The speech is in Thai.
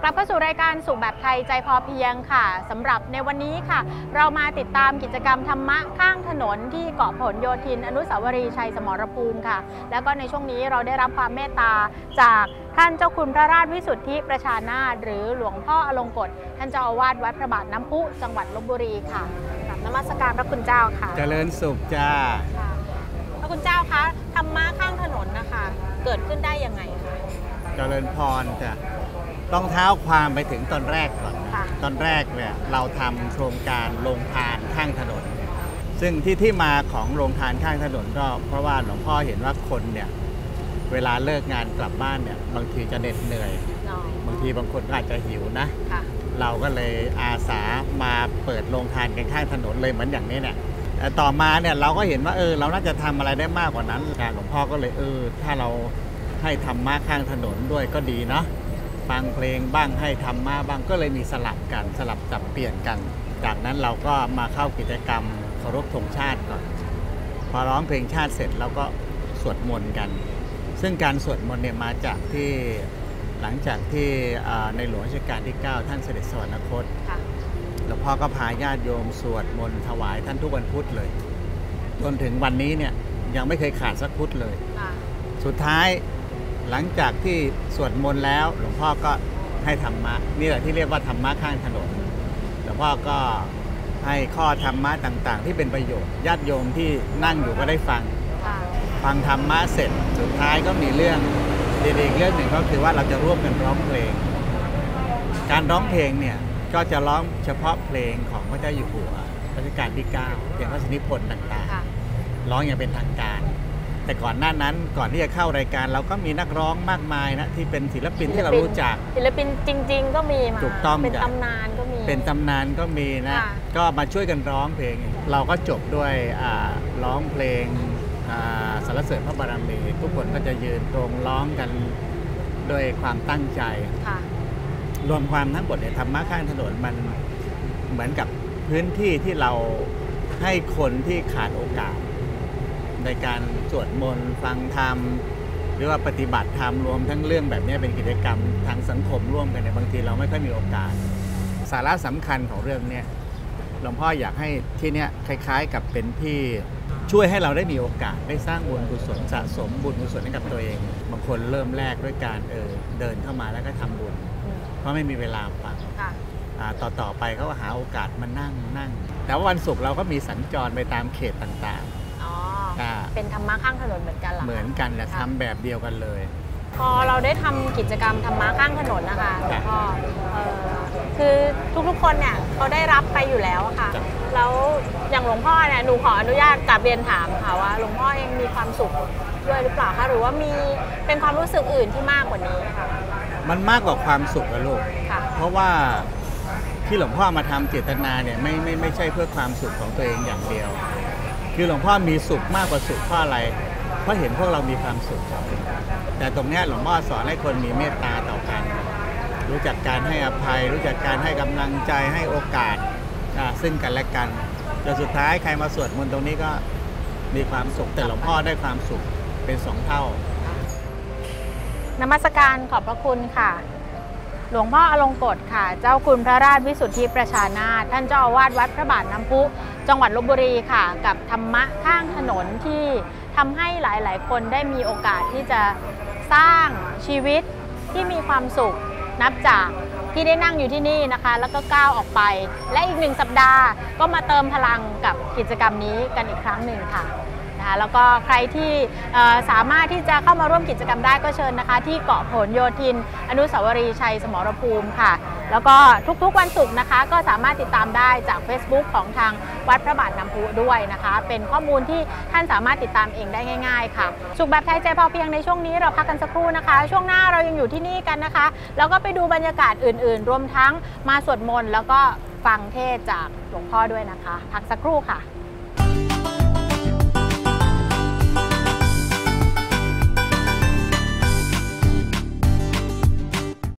กลับเข้าสู่รายการสุขแบบไทยใจพอเพียงค่ะสำหรับในวันนี้ค่ะเรามาติดตามกิจกรรมธรรมะข้างถนนที่เกาะผลโยธินอนุสาวรีย์ชัยสมรภูมิค่ะแล้วก็ในช่วงนี้เราได้รับความเมตตาจากท่านเจ้าคุณพระราชวิสุทธิประชานาถหรือหลวงพ่ออลงกฎท่านเจ้าอาวาสวัดพระบาทน้ำพุจังหวัดลพบุรีค่ะกราบนมัสการพระคุณเจ้าค่ะเจริญสุขจ้าพระคุณเจ้าคะธรรมะข้างถนนนะคะเกิดขึ้นได้ยังไงคะเจริญพรจ้ะต้องเท้าความไปถึงตอนแรกก่อนตอนแรกเนี่ยเราทำโครงการโรงทานข้างถนนซึ่งที่มาของโรงทานข้างถนนก็เพราะว่าหลวงพ่อเห็นว่าคนเนี่ยเวลาเลิกงานกลับบ้านเนี่ยบางทีจะเหน็ดเหนื่อยบางทีบางคนก็อาจจะหิวนะเราก็เลยอาสามาเปิดโรงทานกันข้างถนนเลยเหมือนอย่างนี้เนี่ยต่อมาเนี่ยเราก็เห็นว่าเราน่าจะทำอะไรได้มากกว่านั้นหลวงพ่อก็เลยถ้าเราให้ธรรมะข้างถนนด้วยก็ดีเนาะฟังเพลงบ้างให้ธรรมะบ้างก็เลยมีสลับกันสลับจับเปลี่ยนกันจากนั้นเราก็มาเข้ากิจกรรมเคารพธงชาติก่อนพอร้องเพลงชาติเสร็จเราก็สวดมนต์กันซึ่งการสวดมนต์เนี่ยมาจากที่หลังจากที่ในหลวงรัชกาลที่ 9ท่านเสด็จสวรรคตหลวงพ่อก็พาญาติโยมสวดมนต์ถวายท่านทุกวันพุธเลยจนถึงวันนี้เนี่ยยังไม่เคยขาดสักพุธเลยสุดท้ายหลังจากที่สวดมนต์แล้วหลวงพ่อก็ให้ธรรมะนี่แหละที่เรียกว่าธรรมะข้างถนนหลวงพ่อก็ให้ข้อธรรมะต่างๆที่เป็นประโยชน์ญาติโยมที่นั่งอยู่ก็ได้ฟังธรรมะเสร็จสุดท้ายก็มีเรื่องดีๆเรื่องหนึ่งก็คือว่าเราจะร่วมกันร้องเพลงการร้องเพลงเนี่ยก็จะร้องเฉพาะเพลงของพระเจ้าอยู่หัวรัชกาลที่ 9เพลงพระราชนิพนธ์ต่างๆร้องอย่างเป็นทางการแต่ก่อนหน้านั้นก่อนที่จะเข้ารายการเราก็มีนักร้องมากมายนะที่เป็นศิลปินที่เรารู้จักศิลปินจริงๆก็มีมาถูกต้องเป็นตำนานก็มีเป็นตำนานก็มีนะก็มาช่วยกันร้องเพลงเราก็จบด้วยร้องเพลงสรรเสริญพระบารมีทุกคนก็จะยืนตรงร้องกันด้วยความตั้งใจรวมความทั้งหมดเนี่ยธรรมะข้างถนนมันเหมือนกับพื้นที่ที่เราให้คนที่ขาดโอกาสในการสวดมนต์ฟังธรรมหรือว่าปฏิบัติธรรมรวมทั้งเรื่องแบบนี้เป็นกิจกรรมทางสังคมร่วมกันในบางทีเราไม่ค่อยมีโอกาสสาระสำคัญของเรื่องนี้หลวงพ่ออยากให้ที่นี้คล้ายๆกับเป็นที่ช่วยให้เราได้มีโอกาสได้สร้างบุญกุศลสะสมบุญกุศลให้กับตัวเองบางคนเริ่มแรกด้วยการเดินเข้ามาแล้วก็ทำบุญเพราะไม่มีเวลาฟังต่อไปเขาก็หาโอกาสมานั่งแต่ว่าวันศุกร์เราก็มีสัญจรไปตามเขตต่างๆเป็นธรรมะข้างถนนเหมือนกันหรอเหมือนกันแต่ทำแบบเดียวกันเลยพอเราได้ทำกิจกรรมธรรมะข้างถนนนะคะหลวงพ่อคือทุกๆคนเนี่ยเขาได้รับไปอยู่แล้วค่ะแล้วอย่างหลวงพ่อเนี่ยหนูขออนุญาตกราบเรียนถามค่ะว่าหลวงพ่อยังมีความสุขด้วยหรือเปล่าคะหรือว่ามีเป็นความรู้สึกอื่นที่มากกว่านี้ค่ะมันมากกว่าความสุขนะลูกเพราะว่าที่หลวงพ่อมาทำเจตนาเนี่ยไม่ใช่เพื่อความสุขของตัวเองอย่างเดียวคือหลวงพ่อมีสุขมากกว่าสุขเพราะอะไรเพราะเห็นพวกเรามีความสุขแต่ตรงนี้หลวงพ่อสอนให้คนมีเมตตาต่อกันรู้จักการให้อภัยรู้จักการให้กำลังใจให้โอกาสซึ่งกันและกันจนสุดท้ายใครมาสวดมนต์ตรงนี้ก็มีความสุขแต่หลวงพ่อได้ความสุขเป็น2 เท่านมัสการขอบพระคุณค่ะหลวงพ่ออลงกฎค่ะเจ้าคุณพระราชวิสุทธิประชานาถท่านเจ้าอาวาสวัดพระบาทน้ำพุจังหวัดลพบุรีค่ะกับธรรมะข้างถนนที่ทำให้หลายๆคนได้มีโอกาสที่จะสร้างชีวิตที่มีความสุขนับจากที่ได้นั่งอยู่ที่นี่นะคะแล้วก็ก้าวออกไปและอีก1 สัปดาห์ก็มาเติมพลังกับกิจกรรมนี้กันอีกครั้งหนึ่งค่ะแล้วก็ใครที่สามารถที่จะเข้ามาร่วมกิจกรรมได้ก็เชิญนะคะที่เกาะผลโยธินอนุสาวรีย์ชัยสมรภูมิค่ะแล้วก็ทุกๆวันศุกร์นะคะก็สามารถติดตามได้จาก Facebook ของทางวัดพระบาทน้ำพุด้วยนะคะเป็นข้อมูลที่ท่านสามารถติดตามเองได้ง่ายๆค่ะสุขแบบไทยใจพอเพียงในช่วงนี้เราพักกันสักครู่นะคะช่วงหน้าเรายังอยู่ที่นี่กันนะคะแล้วก็ไปดูบรรยากาศอื่นๆรวมทั้งมาสวดมนต์แล้วก็ฟังเทศน์จากหลวงพ่อด้วยนะคะพักสักครู่ค่ะ